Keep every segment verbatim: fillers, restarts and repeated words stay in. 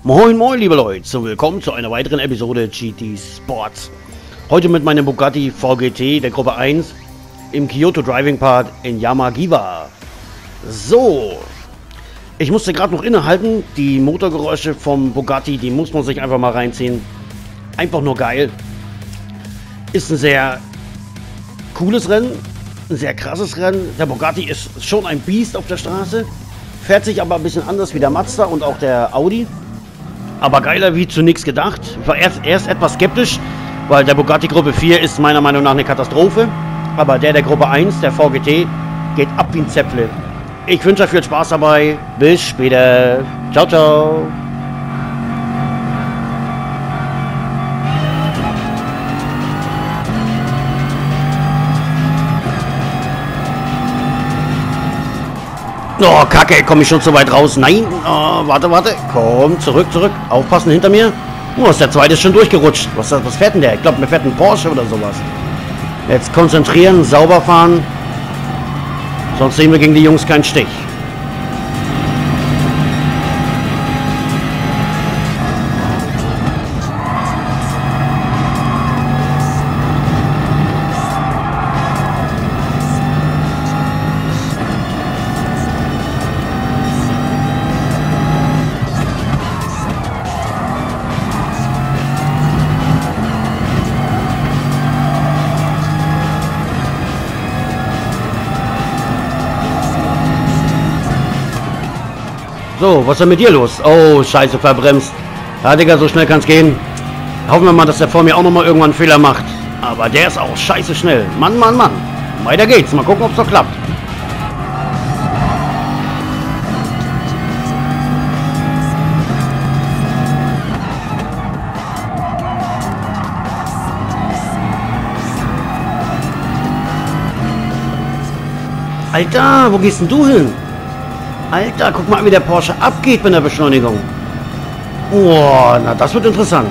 Moin moin liebe Leute, willkommen zu einer weiteren Episode G T Sports. Heute mit meinem Bugatti V G T der Gruppe eins im Kyoto Driving Part in Yamagiwa. So, ich musste gerade noch innehalten, die Motorgeräusche vom Bugatti, die muss man sich einfach mal reinziehen. Einfach nur geil. Ist ein sehr cooles Rennen, ein sehr krasses Rennen. Der Bugatti ist schon ein Biest auf der Straße, fährt sich aber ein bisschen anders wie der Mazda und auch der Audi. Aber geiler wie zunächst gedacht. Ich war erst, erst etwas skeptisch, weil der Bugatti Gruppe vier ist meiner Meinung nach eine Katastrophe. Aber der der Gruppe eins, der V G T, geht ab wie ein Zäpfle. Ich wünsche euch viel Spaß dabei. Bis später. Ciao, ciao. Oh, Kacke, komme ich schon so weit raus? Nein, oh, warte, warte. Komm, zurück, zurück. Aufpassen hinter mir. Oh, ist der zweite ist schon durchgerutscht. Was, was fährt denn der? Ich glaube, mir fährt ein Porsche oder sowas. Jetzt konzentrieren, sauber fahren. Sonst sehen wir gegen die Jungs keinen Stich. So, was ist denn mit dir los? Oh, scheiße, verbremst. Ja, Digga, so schnell kann es gehen. Hoffen wir mal, dass der vor mir auch nochmal irgendwann einen Fehler macht. Aber der ist auch scheiße schnell. Mann, Mann, Mann. Weiter geht's. Mal gucken, ob es noch klappt. Alter, wo gehst denn du hin? Alter, guck mal, wie der Porsche abgeht mit der Beschleunigung. Boah, na das wird interessant.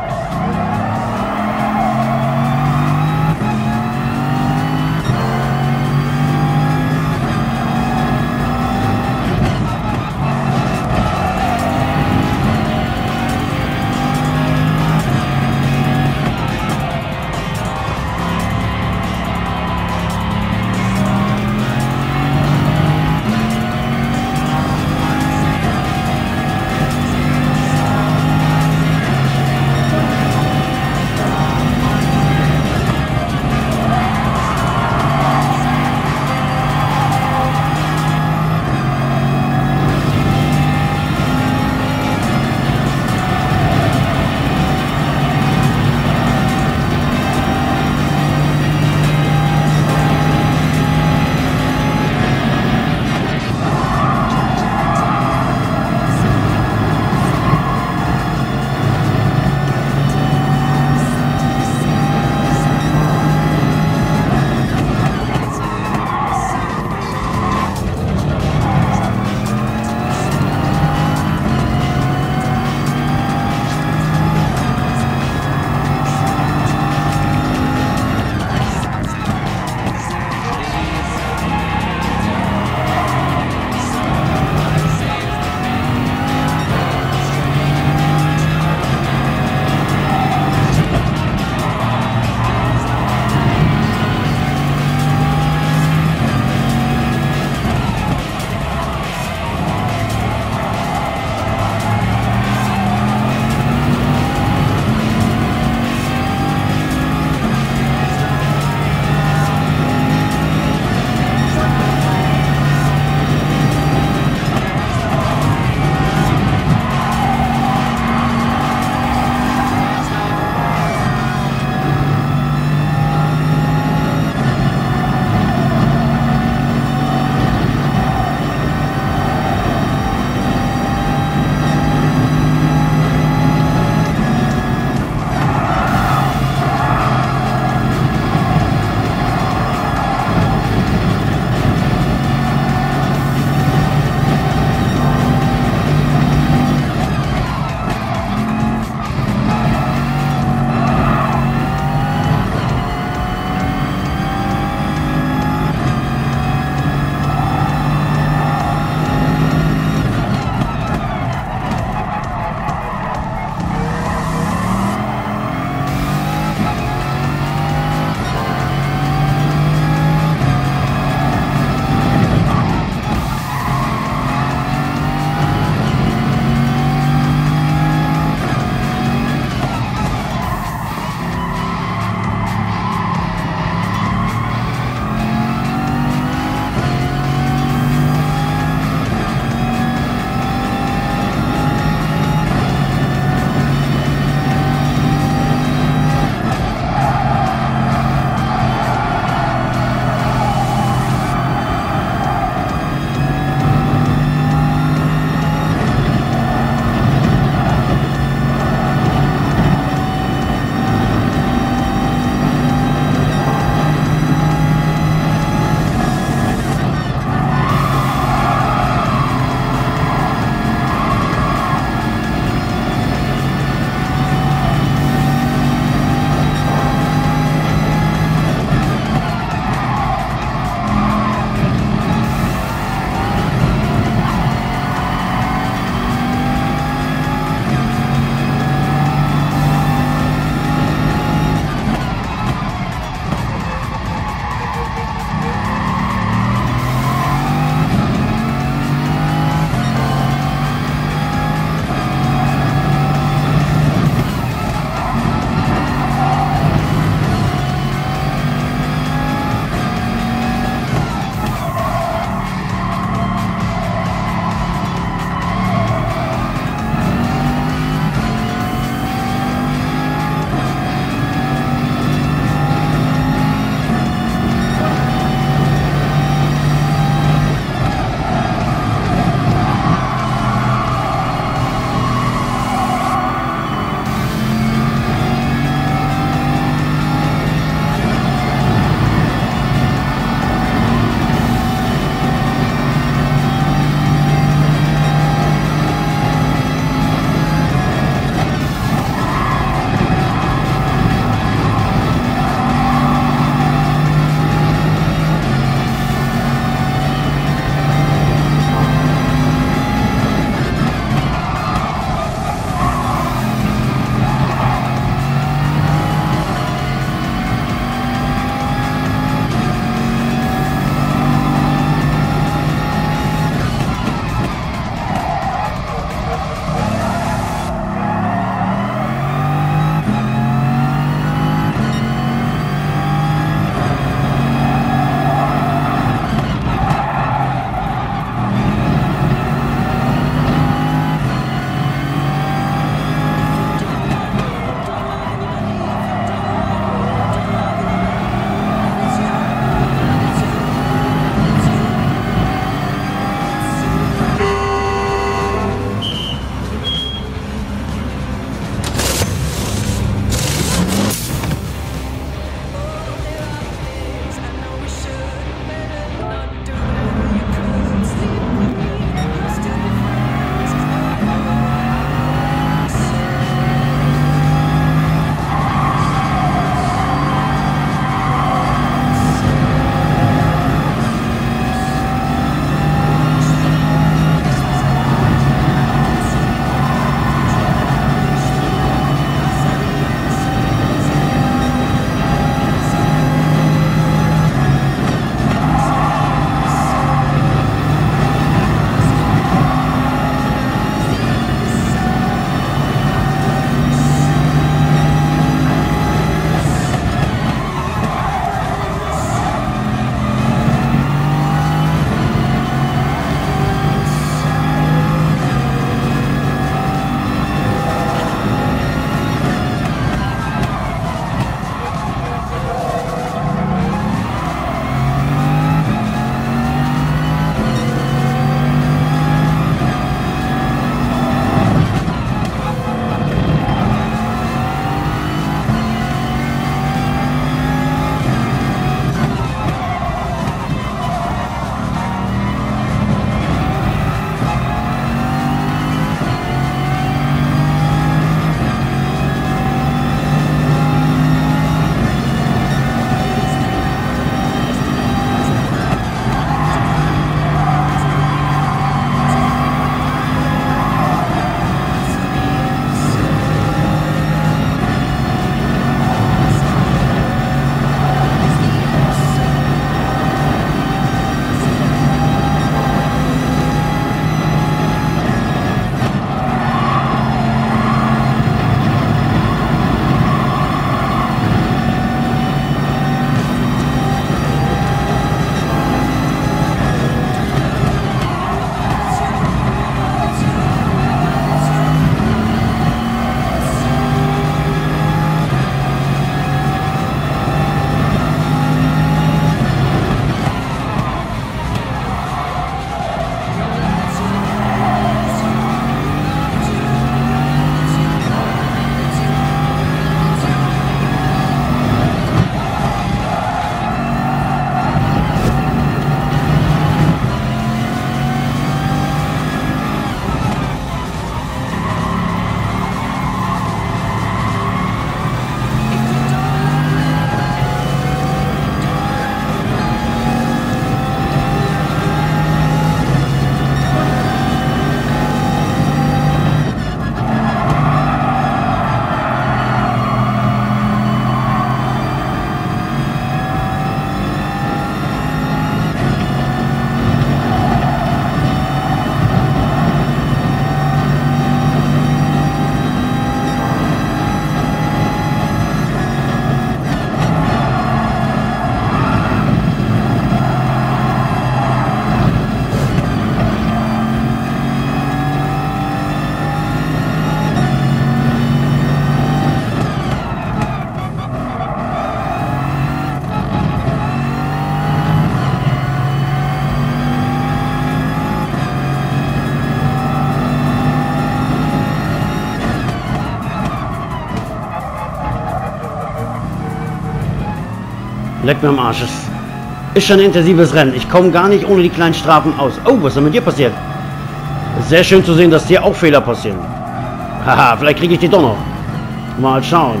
Leck mir am Arsch. Es ist schon ein intensives Rennen. Ich komme gar nicht ohne die kleinen Strafen aus. Oh, was ist denn mit dir passiert? Sehr schön zu sehen, dass dir auch Fehler passieren. Haha, vielleicht kriege ich die doch noch. Mal schauen.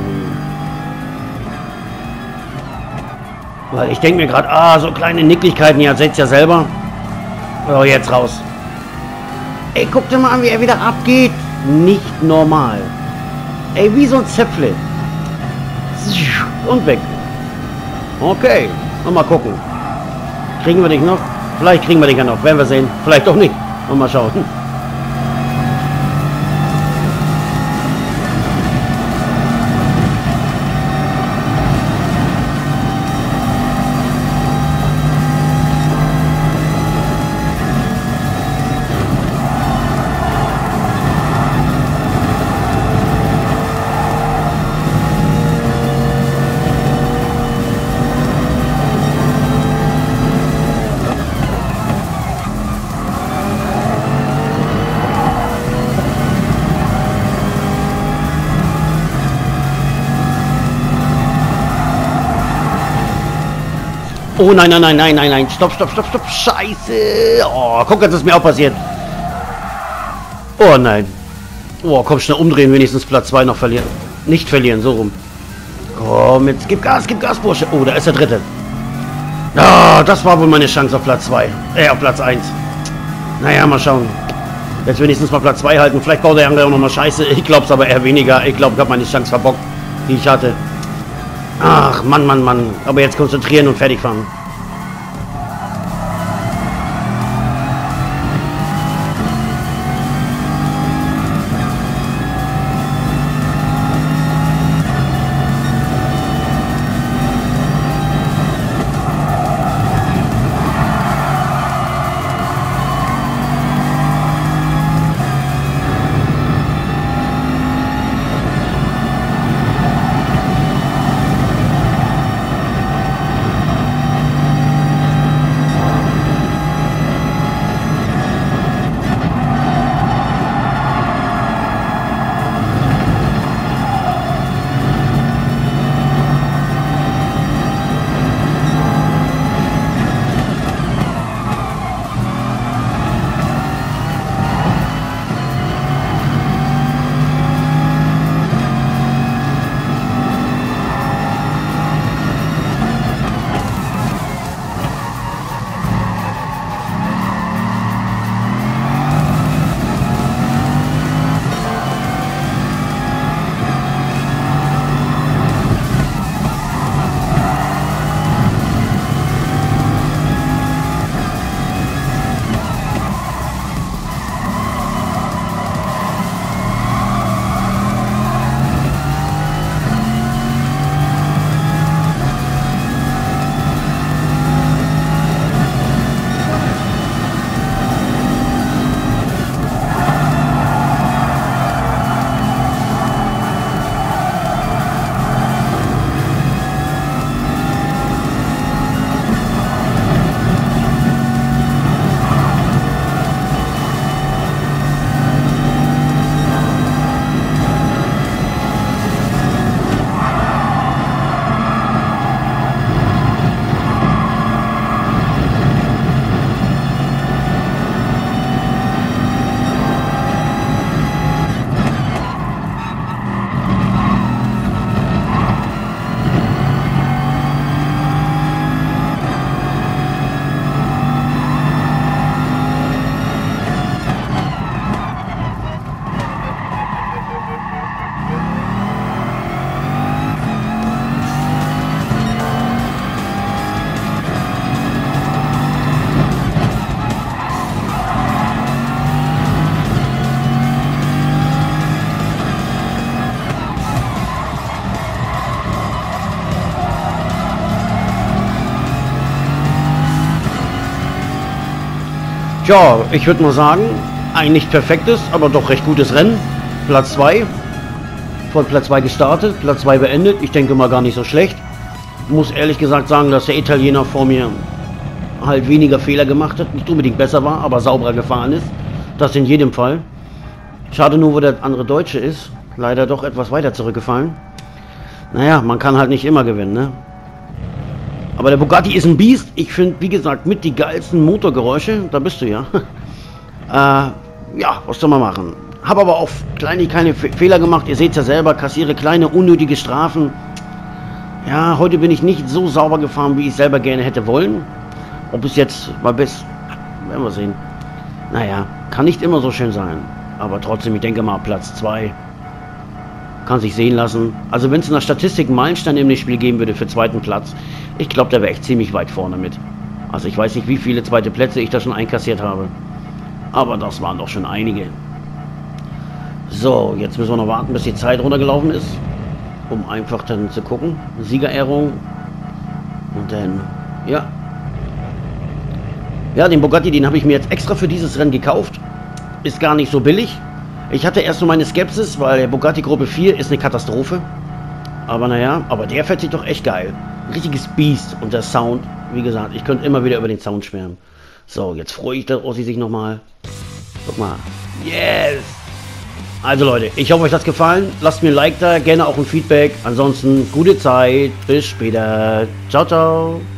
Weil ich denke mir gerade, ah, so kleine Nicklichkeiten, ihr seht ja selber. Oh, jetzt raus. Ey, guck dir mal an, wie er wieder abgeht. Nicht normal. Ey, wie so ein Zäpfle. Und weg. Okay, mal gucken. Kriegen wir dich noch? Vielleicht kriegen wir dich ja noch. Werden wir sehen. Vielleicht auch nicht. Mal schauen. Oh nein, nein, nein, nein, nein, nein. Stopp, stopp, stopp, stopp. Scheiße. Oh, guck, jetzt ist mir auch passiert. Oh nein. Oh, komm, schnell umdrehen, wenigstens Platz zwei noch verlieren. Nicht verlieren, so rum. Komm, jetzt gib Gas, gib Gas, Bursche. Oh, da ist der dritte. Ah, das war wohl meine Chance auf Platz zwei. Äh, auf Platz eins. Naja, mal schauen. Jetzt wenigstens mal Platz zwei halten. Vielleicht baut der andere auch noch mal Scheiße. Ich glaub's aber eher weniger. Ich glaube, ich habe meine Chance verbockt, die ich hatte. Ach, Mann, Mann, Mann. Aber jetzt konzentrieren und fertig fahren. Ja, ich würde mal sagen, ein nicht perfektes, aber doch recht gutes Rennen. Platz zwei. Von Platz zwei gestartet, Platz zwei beendet. Ich denke mal gar nicht so schlecht. Muss ehrlich gesagt sagen, dass der Italiener vor mir halt weniger Fehler gemacht hat. Nicht unbedingt besser war, aber sauberer gefahren ist. Das in jedem Fall. Schade nur, wo der andere Deutsche ist. Leider doch etwas weiter zurückgefallen. Naja, man kann halt nicht immer gewinnen, ne? Aber der Bugatti ist ein Biest. Ich finde, wie gesagt, mit die geilsten Motorgeräusche. Da bist du ja. äh, ja, was soll man machen? Habe aber auch kleine, kleine Fehler gemacht. Ihr seht es ja selber, kassiere kleine, unnötige Strafen. Ja, heute bin ich nicht so sauber gefahren, wie ich selber gerne hätte wollen. Ob es jetzt mal bis... werden wir sehen. Naja, kann nicht immer so schön sein. Aber trotzdem, ich denke mal, Platz zwei kann sich sehen lassen. Also wenn es in der Statistik einen Meilenstein in dem Spiel geben würde für zweiten Platz, ich glaube, da wäre ich ziemlich weit vorne mit. Also ich weiß nicht, wie viele zweite Plätze ich da schon einkassiert habe. Aber das waren doch schon einige. So, jetzt müssen wir noch warten, bis die Zeit runtergelaufen ist. Um einfach dann zu gucken. Siegerehrung. Und dann, ja. Ja, den Bugatti, den habe ich mir jetzt extra für dieses Rennen gekauft. Ist gar nicht so billig. Ich hatte erst so meine Skepsis, weil der Bugatti Gruppe vier ist eine Katastrophe. Aber naja, aber der fährt sich doch echt geil. Richtiges Biest. Und der Sound, wie gesagt, ich könnte immer wieder über den Sound schwärmen. So, jetzt freue ich, dass Ossi sich nochmal. Guck mal. Yes! Also Leute, ich hoffe euch das gefallen. Lasst mir ein Like da, gerne auch ein Feedback. Ansonsten gute Zeit. Bis später. Ciao, ciao.